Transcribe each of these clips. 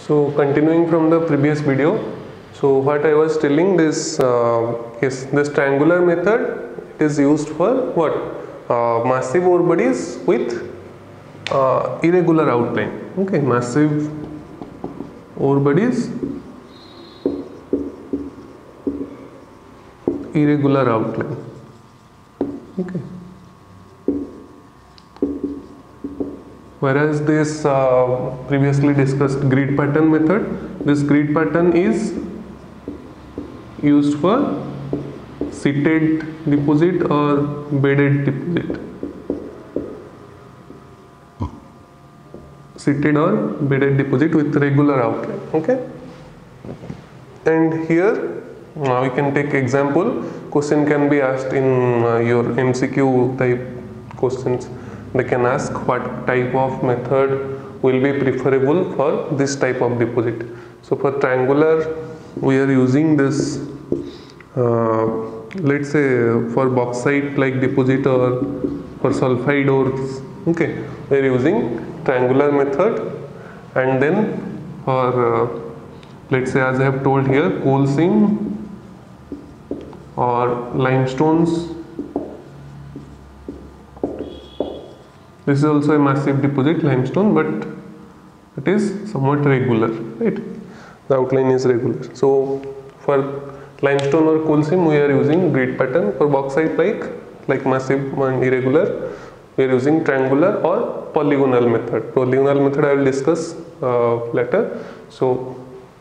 So continuing from the previous video, so what I was telling this this triangular method is used for what? Massive ore bodies with irregular outline. Okay, massive ore bodies, irregular outline. Okay. Whereas this previously discussed grid pattern method, this grid pattern is used for seated deposit or bedded deposit. Seated or bedded deposit with regular outline. Okay. And here we can take example. Question can be asked in your MCQ type questions. They can ask what type of method will be preferable for this type of deposit. So for triangular, we are using this, let's say for bauxite like deposit or for sulfide ores. Okay, we are using triangular method, and then for let's say, as I have told here, coal seam or limestones. This is also a massive deposit, limestone, but it is somewhat regular, right? The outline is regular. So for limestone or coal seam, we are using grid pattern. For bauxite like massive and irregular, we are using triangular or polygonal method. Polygonal method I will discuss later. So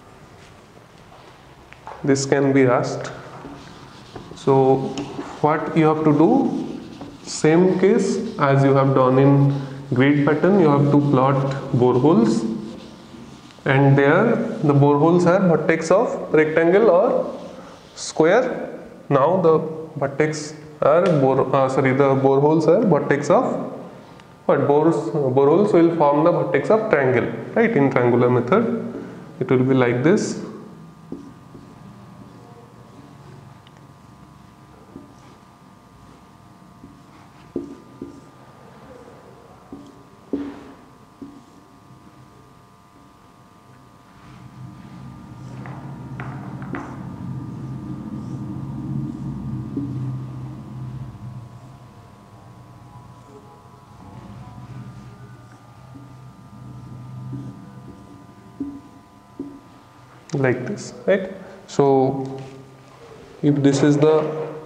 this can be asked. So what you have to do? Same case as you have done in grid pattern, you have to plot boreholes, and there the boreholes are vertex of rectangle or square. Now the vertex are the boreholes are vertex of what? Boreholes will form the vertex of triangle, right? In triangular method, it will be like this. Like this, right? So if this is the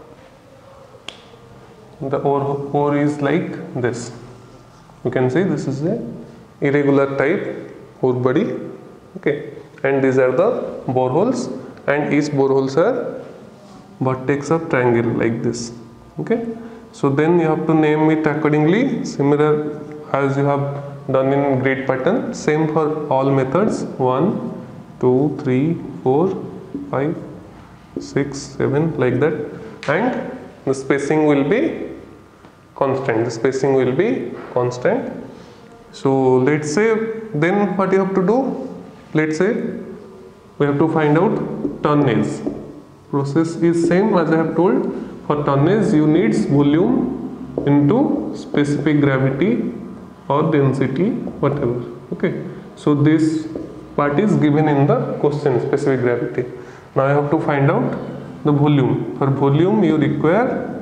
ore is like this, you can say this is a irregular type ore body. Okay, and these are the boreholes, and each boreholes are vertex of triangle like this. Okay, so then you have to name it accordingly, similar as you have done in grid pattern. Same for all methods. 1, 2, 3, 4, 5, 6, 7, like that, and the spacing will be constant. The spacing will be constant. So let's say, then what you have to do? Let's say we have to find out tonnage. Process is same as I have told. For tonnage, you need volume into specific gravity or density, whatever. Okay. So this part is given in the question, specific gravity. Now I have to find out the volume. For volume, you require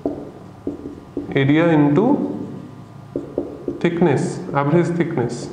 area into thickness, average thickness.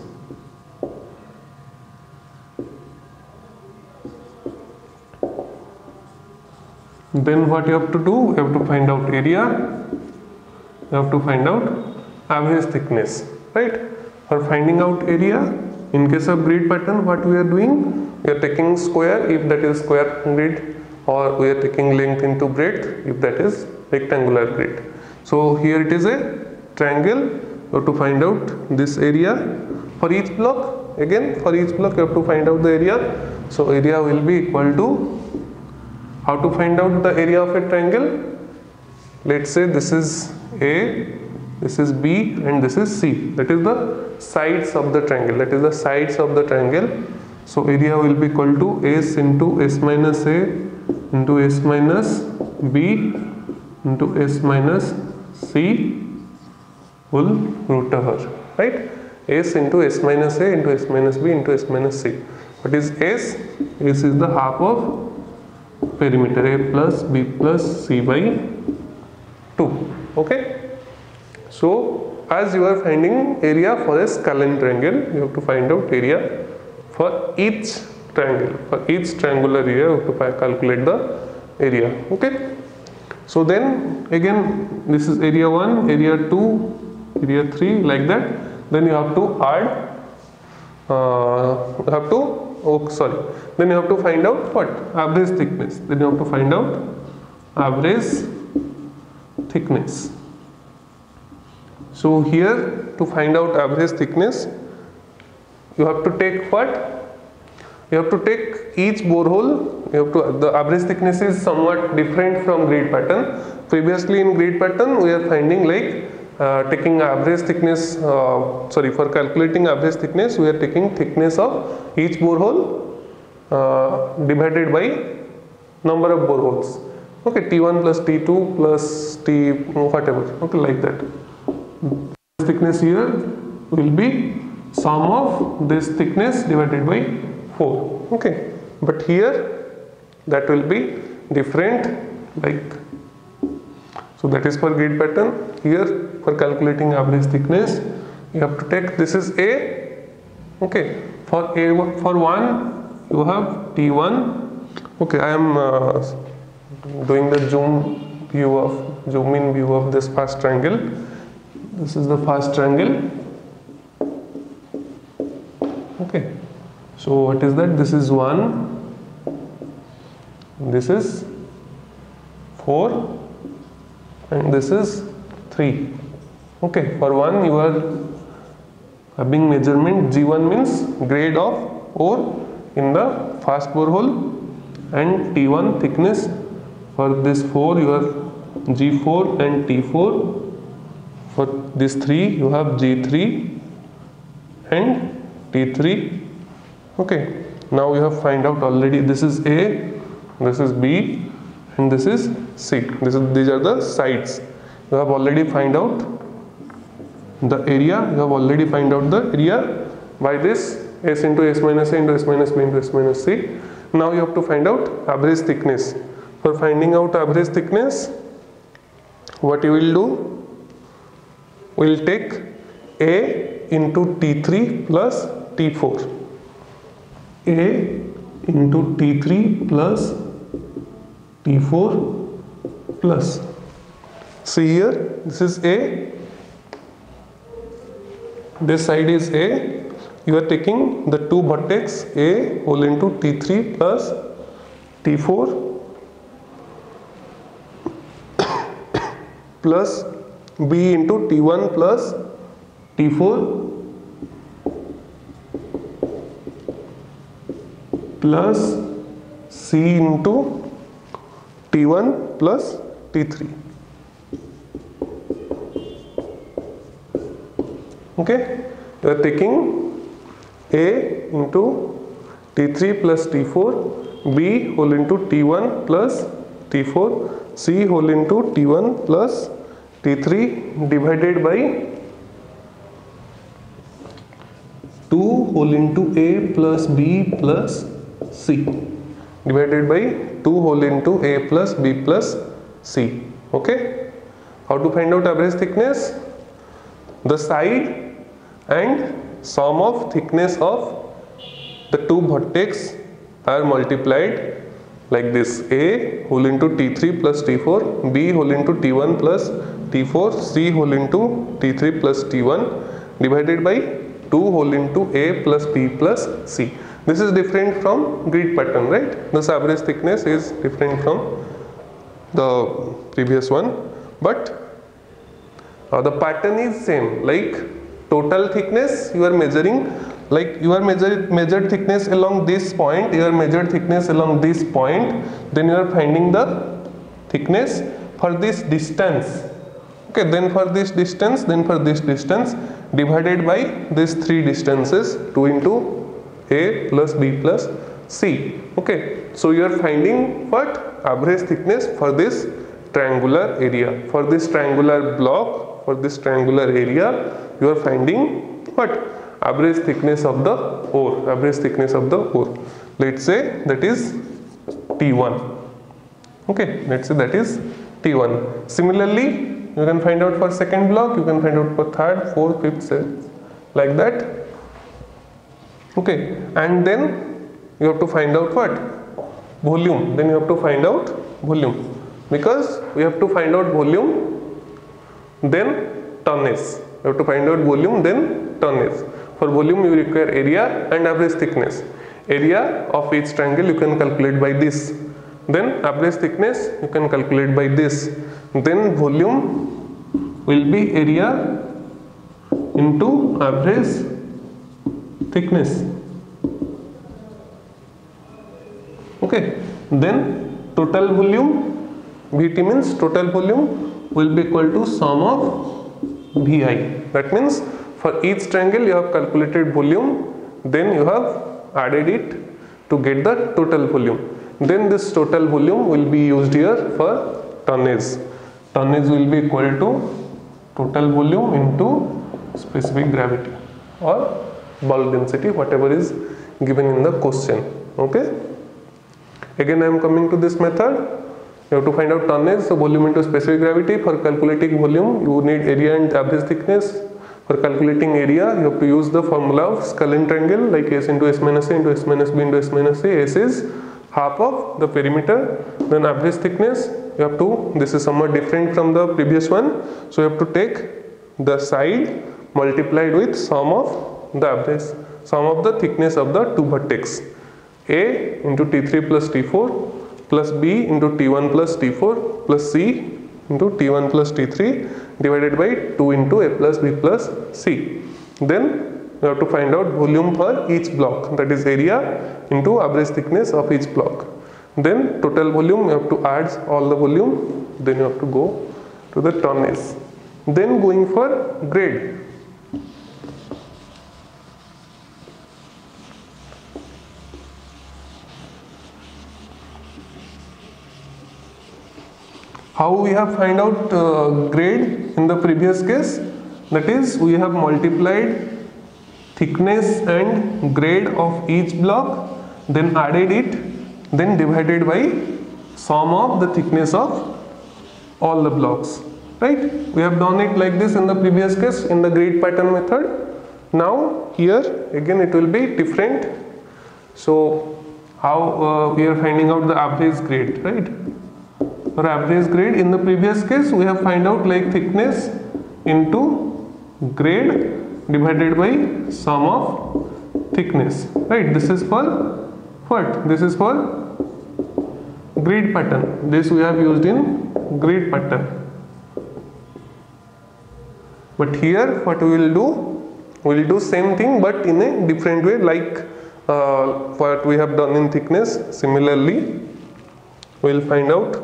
Then what you have to do? You have to find out area. You have to find out average thickness, right? For finding out area, in case of grid pattern, what we are doing? We are taking square if that is square grid, or we are taking length into breadth if that is rectangular grid. So here it is a triangle. You have to find out this area for each block. Again, for each block you have to find out the area. So area will be equal to, how to find out the area of a triangle? Let's say this is A, this is B, and this is C. That is the sides of the triangle. That is the sides of the triangle. So area will be equal to S into S minus A into S minus B into S minus C whole root over, right? S into S minus A into S minus B into S minus C. What is S? S is the half of perimeter, A plus B plus C by 2. Okay. So as you are finding area for a scalene triangle, you have to find out area for each triangle. For each triangular area, you have to calculate the area. Okay. So then again, this is area 1, area 2, area 3, like that. Then you have to add. Then you have to find out what? Average thickness. Then you have to find out average thickness. So here, to find out average thickness, you have to take what? You have to take each borehole. The average thickness is somewhat different from grid pattern. Previously in grid pattern, we are finding like taking average thickness. For calculating average thickness, we are taking thickness of each borehole divided by number of boreholes. Okay, T1 plus T2 plus T whatever. Okay, like that. Thickness here will be sum of this thickness divided by 4. Okay, but here that will be different, like so. That is for grid pattern. Here for calculating average thickness, you have to take, this is A. Okay, for A, for 1 you have T1. Okay, I am doing the zoom in view of this first triangle. This is the first triangle. Okay, so what is that? This is 1, this is 4, and this is 3. Okay, for 1 you are having measurement G1 means grade of ore in the first borehole, and T1 thickness. For this 4 you have G4 and T4. For this 3 you have G3 and T3. Okay, now you have find out already, this is A, this is B, and this is C. These are the sides. You have already find out the area. You have already find out the area by this S into S minus A into S minus B into S minus C. Now you have to find out average thickness. For finding out average thickness, what you will do? We will take A into T3 plus T4. A into T3 plus T4 plus. See here, this is A. This side is A. You are taking the two vertex A whole into T3 plus T4 plus B into T1 plus T4 plus C into T1 plus T3. Okay, you are taking A into T3 plus T4, B whole into T1 plus T4, C whole into T1 plus T3 divided by 2 whole into A plus B plus C divided by 2 whole into A plus B plus C. Okay, how to find out average thickness? The side and sum of thickness of the two vertex are multiplied like this: A whole into T3 plus T4, B whole into T1 plus T4, C whole into T3 plus T1 divided by 2 whole into A plus B plus C. This is different from grid pattern, right? This average thickness is different from the previous one, but the pattern is same. Like total thickness you are measuring, like you are measured thickness along this point, you are measured thickness along this point, then you are finding the thickness for this distance. Okay, then for this distance, then for this distance divided by these three distances, 2 into A plus B plus C. Okay, so you are finding what? Average thickness for this triangular area. For this triangular block, for this triangular area, you are finding what? average thickness of the ore. Average thickness of the ore. Let's say that is T1. Okay, let's say that is T1. Similarly, you can find out for second block, you can find out for third, fourth, fifth, sixth, like that. Okay, and then you have to find out what? Volume. Then you have to find out volume, because we have to find out volume, then tonnage. You have to find out volume, then tonnage. For volume, you require area and average thickness. Area of each triangle you can calculate by this. Then average thickness you can calculate by this. Then volume will be area into average thickness. Okay. Then total volume, VT means total volume, will be equal to sum of VI. That means for each triangle you have calculated volume, then you have added it to get the total volume. Then this total volume will be used here for tonnage. Tonnage will be equal to total volume into specific gravity or bulk density, whatever is given in the question. Okay. Again I am coming to this method. You have to find out tonnage, so volume into specific gravity. For calculating volume, you need area and average thickness. For calculating area, you have to use the formula of Scaling triangle, like S into S minus A into S minus B into S minus A. S is half of the perimeter. Then average thickness, you have to, this is somewhat different from the previous one, so you have to take the side multiplied with sum of the average, sum of the thickness of the two vertex. A into T3 plus T4 plus B into T1 plus T4 plus C into T1 plus T3 divided by 2 into A plus B plus C. Then you have to find out volume for each block, that is area into average thickness of each block. Then total volume, you have to add all the volume, then you have to go to the tonnage. Then going for grade. How we have find out grade in the previous case? That is, we have multiplied thickness and grade of each block, then added it, then divided by sum of the thickness of all the blocks. Right? We have done it like this in the previous case in the grade pattern method. Now here again it will be different. So how we are finding out the average grade, right? For average grade, in the previous case we have find out like thickness into grade divided by sum of thickness, right? This is for what? This is for grade pattern. This we have used in grade pattern. But here what we will do? We will do same thing but in a different way, like what we have done in thickness. Similarly, we will find out.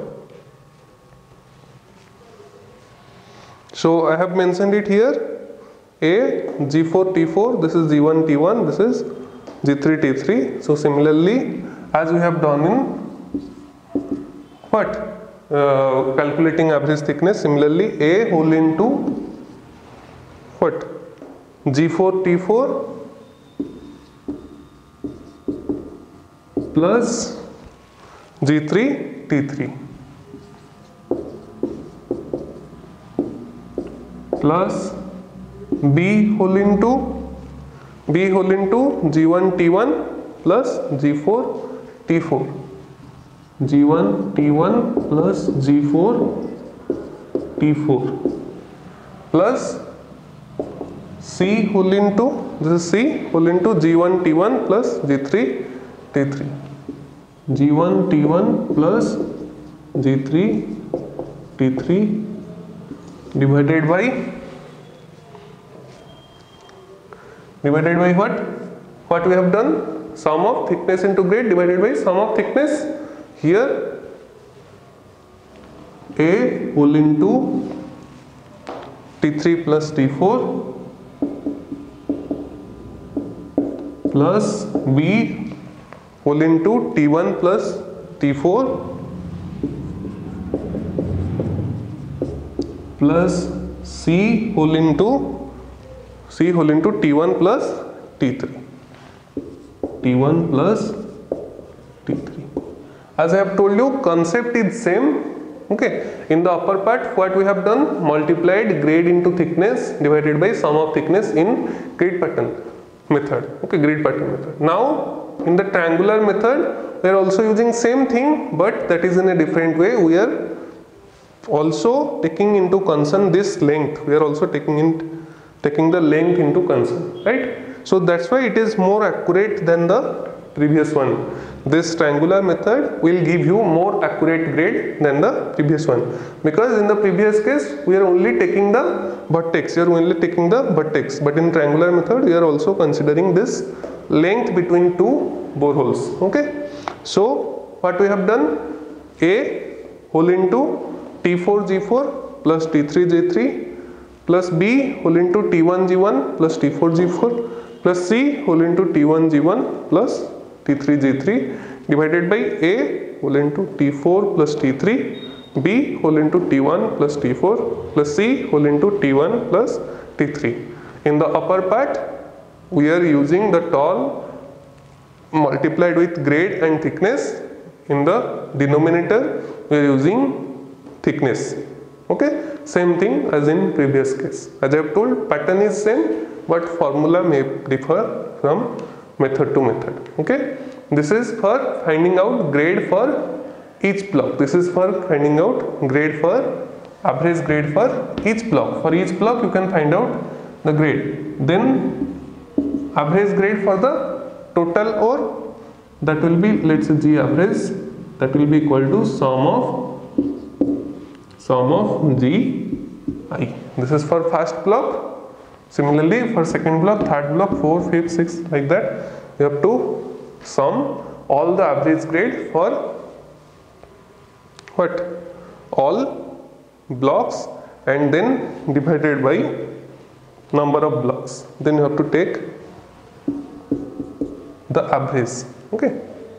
So I have mentioned it here. A, G4, T4, this is G1, T1, this is G3, T3. So similarly, as we have done in what? Calculating average thickness, similarly A whole into what? G4, T4 plus G3, T3 plus B whole into G1 T1 plus G4 T4, G1 T1 plus G4 T4 plus C whole into, this is C whole into G1 T1 plus G3 T3, G1 T1 plus G3 T3 divided by what? What we have done? Sum of thickness into grade divided by sum of thickness. Here A whole into T3 plus T4 plus B whole into T1 plus T4 plus C whole into T1 plus T3, T1 plus T3. As I have told you, concept is same. Okay, in the upper part what we have done, multiplied grade into thickness divided by sum of thickness in grid pattern method. Okay, grid pattern method. Now in the triangular method we are also using same thing, but that is in a different way. We are also taking into concern this length. We are also taking the length into concern, right? So that's why it is more accurate than the previous one. This triangular method will give you more accurate grade than the previous one, because in the previous case we are only taking the vertex, but in triangular method we are also considering this length between two boreholes. Okay, so what we have done, A whole into T4 G4 plus T3 J3 plus B whole into T1 G1 plus T4 G4 plus C whole into T1 G1 plus T3 G3 divided by A whole into T4 plus T3, B whole into T1 plus T4 plus C whole into T1 plus T3. In the upper part we are using the tall multiplied with grade and thickness. In the denominator we are using thickness. Okay, same thing as in previous case. As I have told, pattern is same but formula may differ from method to method. Okay, this is for finding out grade for each block. This is for finding out grade for average grade for each block. For each block you can find out the grade. Then average grade for the total ore, that will be, let's say G average, that will be equal to sum of Gi. This is for first block. Similarly for second block, third block, 4th, 5th, 6th, like that you have to sum all the average grade for what? All blocks and then divided by number of blocks. Then you have to take the average. Okay.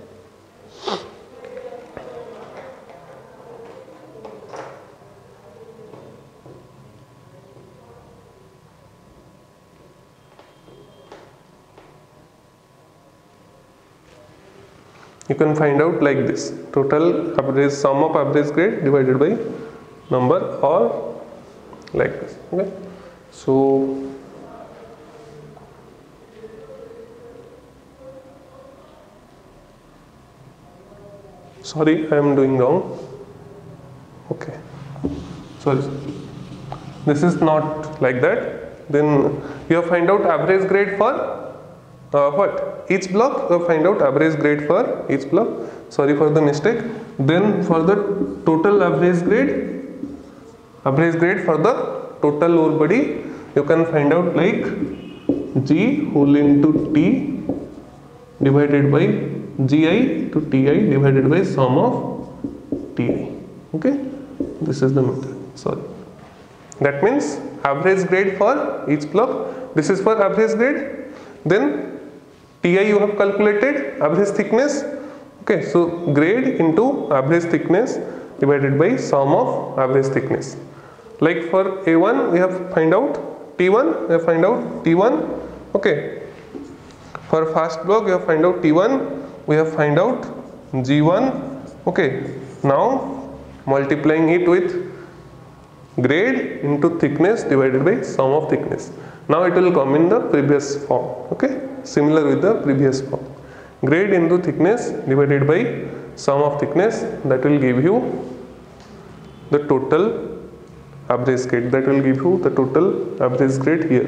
You can find out like this: total average, sum of average grade divided by number, or like this. Okay, so sorry, I am doing wrong. Okay, sorry, this is not like that. Then you have find out average grade for what? Each block. You have find out average grade for each block. Sorry for the mistake. Then for the total average grade for the total ore body, you can find out like G whole into T divided by Gi to Ti divided by sum of Ti. Okay, this is the method. Sorry. That means average grade for each block. This is for average grade. Then Ti you have calculated, average thickness. Okay, so grade into average thickness divided by sum of average thickness. Like for A1 we have find out T1, we have find out T1. Okay, for first block we have find out T1, we have find out G1. Okay, now multiplying it with grade into thickness divided by sum of thickness. Now it will come in the previous form. Okay, similar with the previous form. Grade into thickness divided by sum of thickness, that will give you the total average grade. That will give you the total average grade here.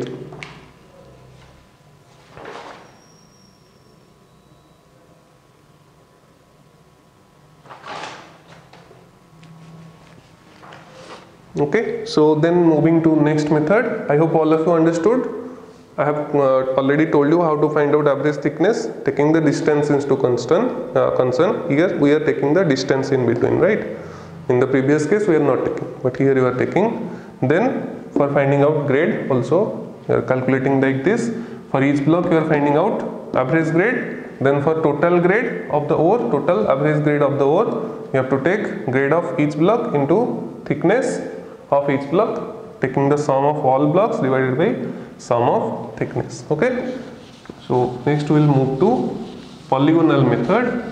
Okay, so then moving to next method. I hope all of you understood. I have already told you how to find out average thickness, taking the distance into concern. Here we are taking the distance in between, right? In the previous case we are not taking, but here you are taking. Then for finding out grade also, you are calculating like this. For each block you are finding out average grade. Then for total grade of the ore, total average grade of the ore, you have to take grade of each block into thickness of each block, taking the sum of all blocks divided by sum of thickness. Okay, So next we will move to polygonal method.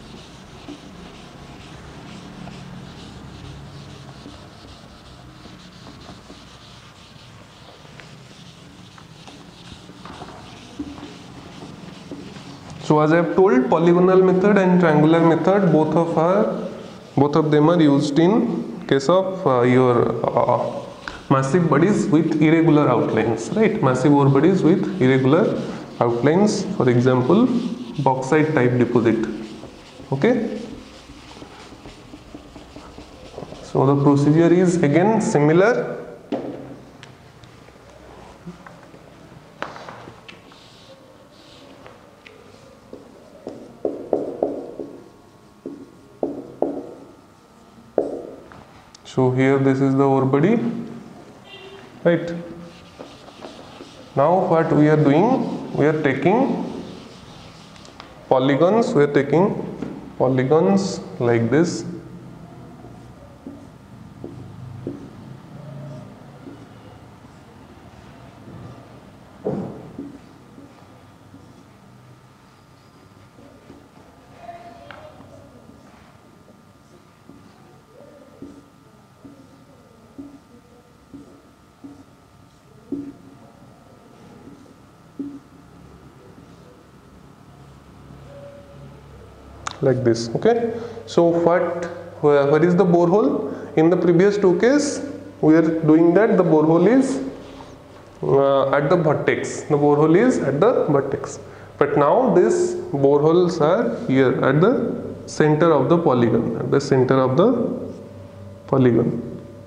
So as I have told, polygonal method and triangular method, both of them are used in case of your massive bodies with irregular outlines, right? Massive ore bodies with irregular outlines, for example, bauxite type deposit. Okay. So the procedure is again similar. So here this is the ore body, right? Now what we are doing, we are taking polygons, like this. Like this. Okay, so where is the borehole? In the previous two cases we are doing that the borehole is at the vertex. The borehole is at the vertex, but now these boreholes are here at the center of the polygon. At the center of the polygon,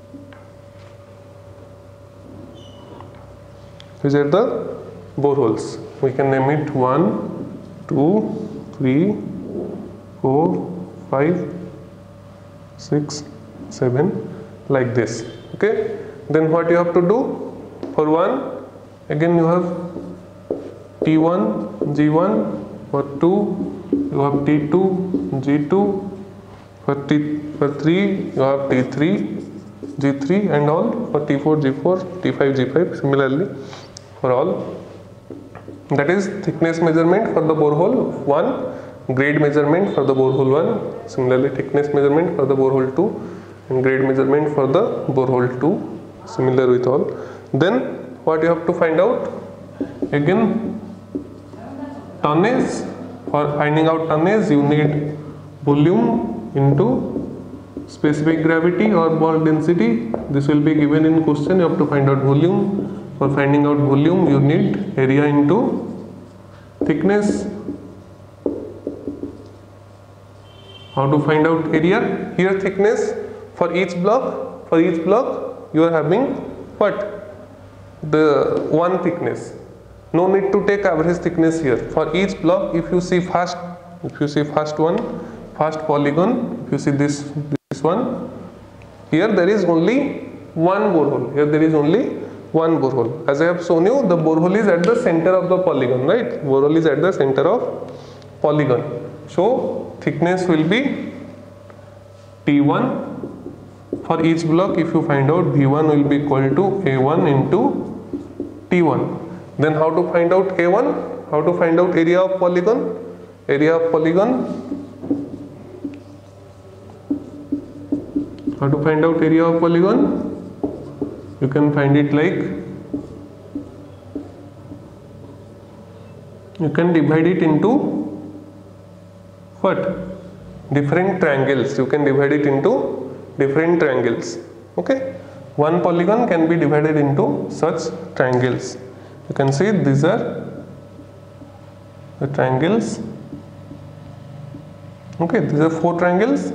these are the boreholes. We can name it 1, 2, 3, 4, 5, 6, 7, like this. Okay, then what you have to do? For 1, again you have T1, G1. For 2, you have T2, G2. For 3, you have T3, G3, and all. For T4, G4, T5, G5. Similarly, for all. That is thickness measurement for the borehole 1, grade measurement for the borehole 1, similarly thickness measurement for the borehole 2, and grade measurement for the borehole 2, similar with all. Then what you have to find out? Again, tonnage. For finding out tonnage, you need volume into specific gravity or bulk density. This will be given in question. You have to find out volume. For finding out volume, you need area into thickness. How to find out area? Here thickness for each block. For each block, you are having what? The one thickness. No need to take average thickness here. For each block, if you see first one, first polygon, if you see this one, here there is only one borehole. Here there is only one borehole. As I have shown you, the borehole is at the center of the polygon, right? Borehole is at the center of polygon. So thickness will be T1. For each block, if you find out, V1 will be equal to A1 into T1. Then how to find out A1? How to find out area of polygon? Area of polygon. How to find out area of polygon? You can find it like, you can divide it into what? Different triangles. You can divide it into different triangles. Okay, one polygon can be divided into such triangles. You can see these are the triangles. Okay, these are 4 triangles.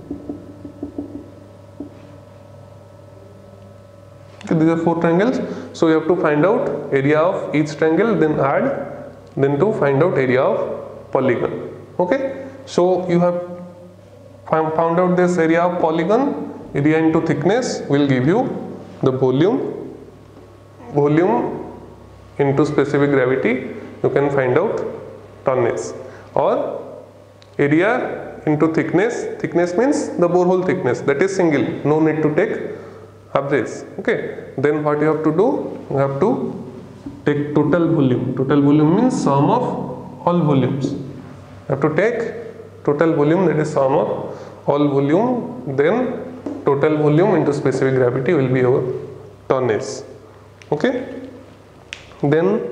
Okay, these are 4 triangles. So you have to find out area of each triangle, then add, then to find out area of polygon. Okay, so you have found out this area of polygon. Area into thickness will give you the volume. Volume into specific gravity, you can find out tonnage. Or area into thickness. Thickness means the borehole thickness, that is single, no need to take average. Okay, then what you have to do? You have to take total volume. Total volume means sum of all volumes. You have to take total volume, that is sum of all volume, then total volume into specific gravity will be our tonnage. Okay. Then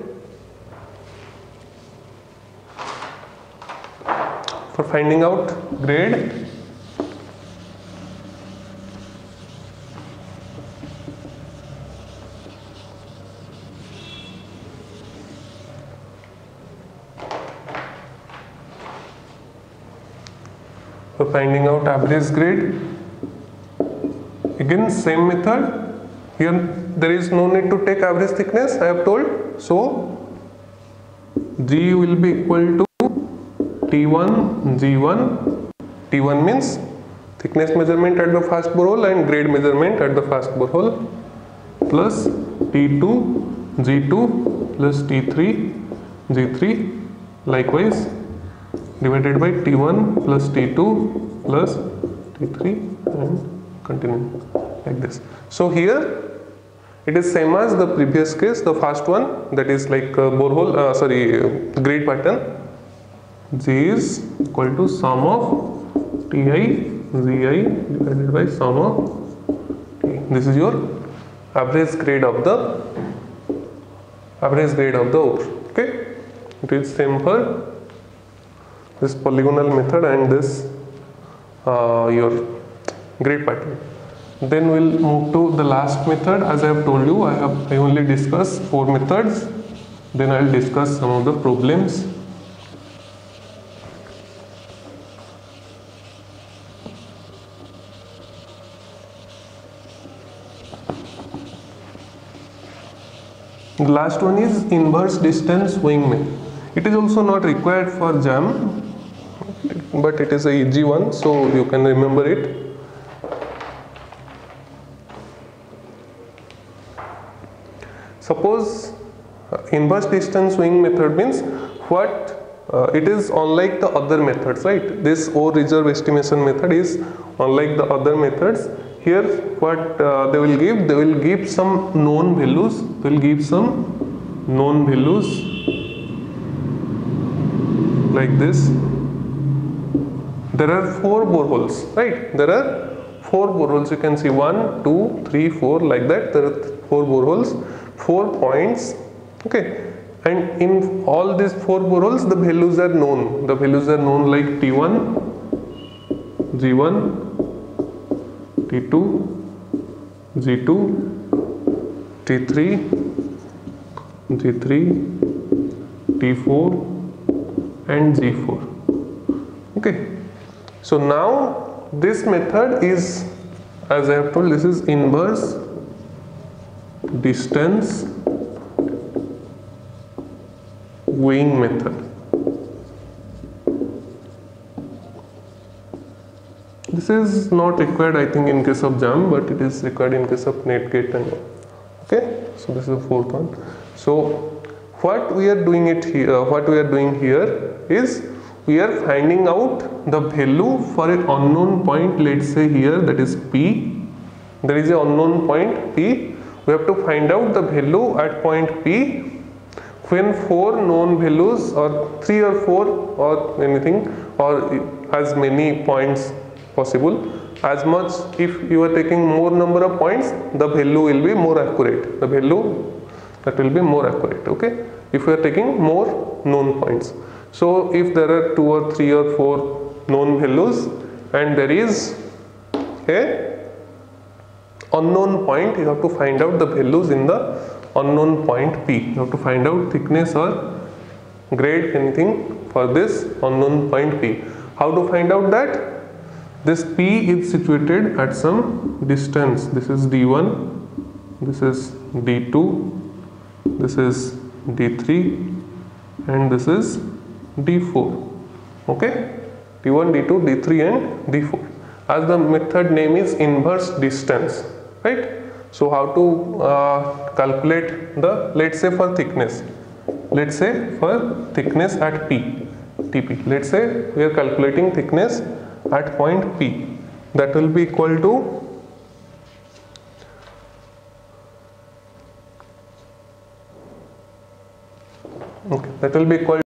for finding out grade, average grade, again same method. Here there is no need to take average thickness, I have told. So G will be equal to T1 G1. T1 means thickness measurement at the first borehole and grade measurement at the first borehole, plus T2 G2 plus T3 G3, likewise divided by T1 plus T2 plus T3 and continuing like this. So here it is same as the previous case, the first one, that is like borehole, grade pattern. G is equal to sum of Ti Gi divided by sum of T. This is your average grade of the ore. Okay, it is same for this polygonal method and this your grade pattern. Then we'll move to the last method. As I have told you, I only discussed 4 methods. Then I will discuss some of the problems. The last one is inverse distance weighing method. It is also not required for JAM, but it is a easy one, so you can remember it. Suppose inverse distance weighing method means what it is unlike the other methods, right? This ore reserve estimation method is unlike the other methods. Here what they will give some known values. They will give some known values like this. There are 4 boreholes, right? There are 4 boreholes. You can see 1, 2, 3, 4 like that. There are 4 boreholes, 4 points. Okay, and in all these 4 boreholes the values are known. The values are known like T1, G1, T2, G2, T3, G3, T4 and G4. Okay, so now this method is, as I have told, this is inverse distance weighing method. This is not required, I think, in case of JAM, but it is required in case of NetGate and all. Okay, so this is the 4th one. So what we are doing here is we are finding out the value for an unknown point. Let's say here, that is P. There is an unknown point P. We have to find out the value at point P when 4 known values, or 3 or 4 or anything, or as many points possible. As much, if you are taking more number of points, the value will be more accurate. The value that will be more accurate. Okay, if you are taking more known points. So if there are 2 or 3 or 4 known values and there is a unknown point, you have to find out the values in the unknown point P. You have to find out thickness or grade, anything for this unknown point P. How to find out that? This P is situated at some distance. This is D1, this is D2, this is D3 and this is D4. Okay, D1, D2, D3 and D4. As the method name is inverse distance, right? So how to calculate the, let's say for thickness, let's say for thickness at P, TP. Let's say we are calculating thickness at point P. That will be equal to that will be equal